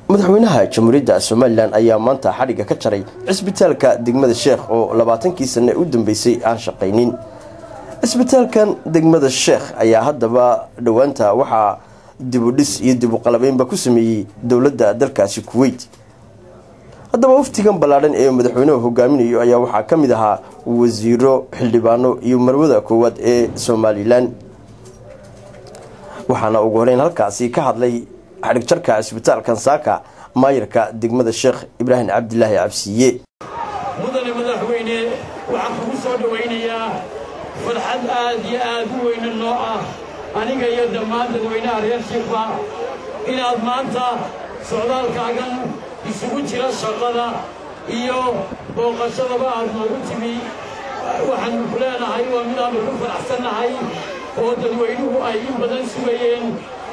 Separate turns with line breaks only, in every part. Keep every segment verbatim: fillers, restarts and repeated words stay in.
madaxweynaha jamhuuriyadda Soomaaliland ayaa maanta xariga ka jaray cisbitaalka degmada Sheekh oo labaatankii sano u dambeysay aan shaqaynin. cisbitaalkan degmada Sheekh ayaa haddaba dhawaanta waxa dib u dhis iyo dib u qalabeynba ku sameeyay dawladda dalkaasi Kuwait. haddaba waftigan ballaaran ee madaxweynuhu hogaaminayo ayaa waxa kamid ahaa wasiiro, xildhibaano iyo marwada koowaad ee Soomaaliland. waxaana ugu horeyn halkaasi ka hadlay xarig jarka cisbitaalkan saaka maayirka degmada Sheekh Ibrahim Cabdillaahi Cabsiye.
mudane madaxweyne waxaan kugu soo dhaweynayaa farxad aad iyo aad u weyn noo ah aniga iyo dhammaan dadweynaha reer Sheekh inaad maanta socdaalkaagan isugu jira shaqada iyo booqashadaba aad noogu timi. waxaan ku leenahay waa mid aan ku faraxsanahay oo dadweynuhu ay in badan sugayeen.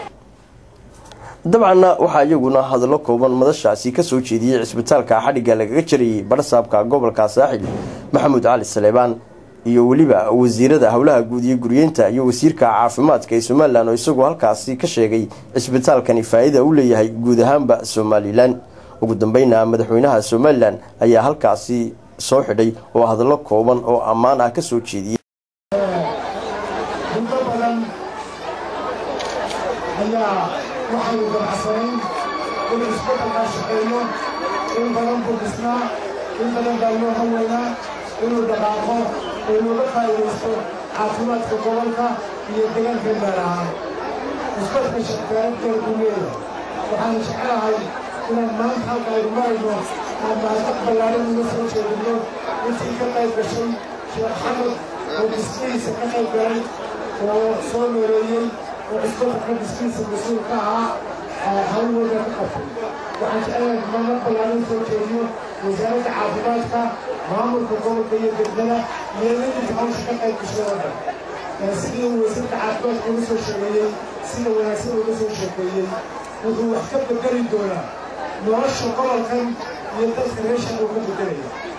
dabcan waxa iyaguna hadallo kooban madashaasi ka soo jeediyay cisbitaalka xadhiga lagaga jiray barsaabka gobolka Saaxil Maxamuud Cali Saleebaan iyo waliba wasiirada hawlaha guud iyo guryeynta iyo wasiirka caafimaadka ee Soomaaliland oo isagoo halkaasi ka sheegay cisbitaalkani faa'iido u leeyahay guud ahaanba Soomaaliland. ugu dambeynna madaxweynaha Soomaaliland ayaa halkaasi soo xidhay oo hadallo kooban oo ammaan ah ka soo jeediyay.
waxaan u ganacsaneyn in isbeddelkaa shaqeeyo in badan bukisnaa in badan baa loo haweynaa inuu dhaqaaqo oo looga faa'iidaysto caafimaadka gobolka iyo deegaanka meel ahaan. isbeddelka shaqeeyadeeda buu leeyahay. waxaan jeclahay inaan maanta halka aynu marayno aan mahadnaq ballaaran uga soo jeedino intii ka qayb gashay Sheekh Xamed oo dhismihiisa ka qayb galay oo soo nooleeyey وإسبوعك بسكيس المسؤول كها هاول ولا تقفل. وحنا ما نقبل على الفوتيو وزارة عافيتك مامور كقول كي يبدلنا لين تحوش كأي كشورة. سيد وزارة عافيتك ونسوا شغالين سيد ونسوا ونسوا شغالين وهو حكم بدري الدولة. نوش شغال كان يدرس كريشة وكم بدري.